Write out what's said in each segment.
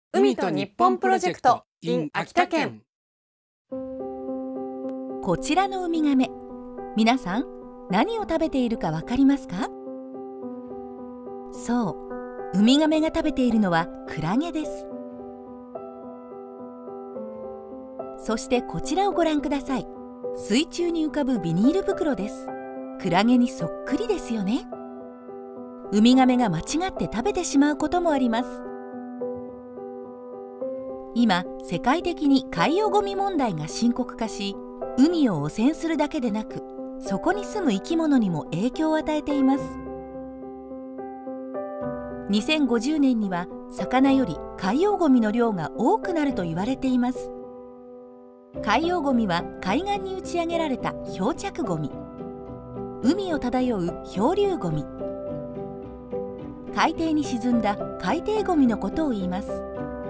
海と日本プロジェクト in 秋田県。 こちらのウミガメ、皆さん何を食べているかわかりますか？そう、ウミガメが食べているのはクラゲです。そしてこちらをご覧ください。水中に浮かぶビニール袋です。クラゲにそっくりですよね。ウミガメが間違って食べてしまうこともあります。今、世界的に海洋ゴミ問題が深刻化し、海を汚染するだけでなく、そこに住む生き物にも影響を与えています。2050年には魚より海洋ゴミの量が多くなると言われています。海洋ゴミは海岸に打ち上げられた漂着ゴミ、海を漂う漂流ゴミ、海底に沈んだ海底ゴミのことを言います。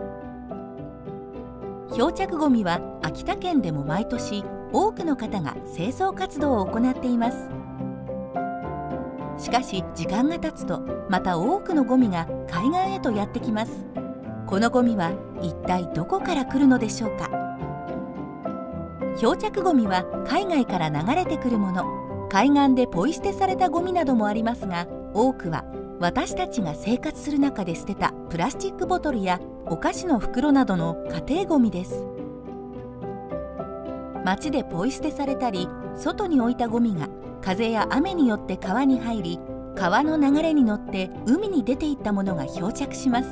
漂着ゴミは秋田県でも毎年多くの方が清掃活動を行っています。しかし時間が経つとまた多くのゴミが海岸へとやってきます。このゴミは一体どこから来るのでしょうか？漂着ゴミは海外から流れてくるもの、海岸でポイ捨てされたゴミなどもありますが、多くは私たちが生活する中で捨てたプラスチックボトルやお菓子の袋などの家庭ゴミです。街でポイ捨てされたり、外に置いたゴミが風や雨によって川に入り、川の流れに乗って海に出ていったものが漂着します。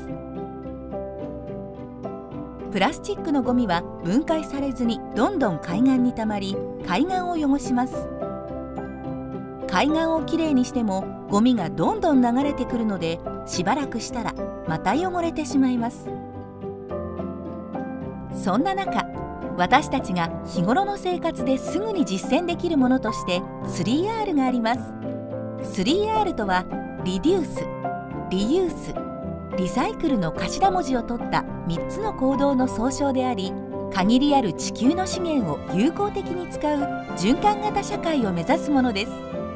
プラスチックのゴミは分解されずにどんどん海岸にたまり、海岸を汚します。海岸をきれいにしてもゴミがどんどん流れてくるので、しばらくしたらまた汚れてしまいます。そんな中、私たちが日頃の生活ですぐに実践できるものとして 3R があります。 3R とはリデュース、リユース、リサイクルの頭文字を取った3つの行動の総称であり、限りある地球の資源を有効的に使う循環型社会を目指すものです。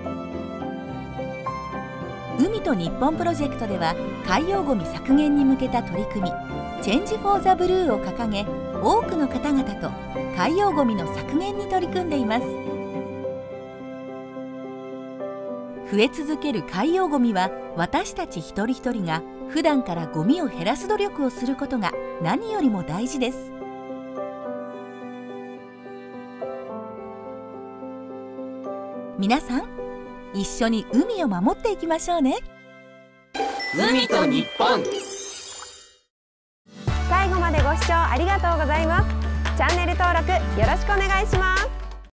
海と日本プロジェクトでは、海洋ゴミ削減に向けた取り組みチェンジ・フォー・ザ・ブルーを掲げ、多くの方々と海洋ゴミの削減に取り組んでいます。増え続ける海洋ゴミは、私たち一人一人が普段からゴミを減らす努力をすることが何よりも大事です。皆さん、一緒に海を守っていきましょうね。 海と日本。 最後までご視聴ありがとうございます。チャンネル登録よろしくお願いします。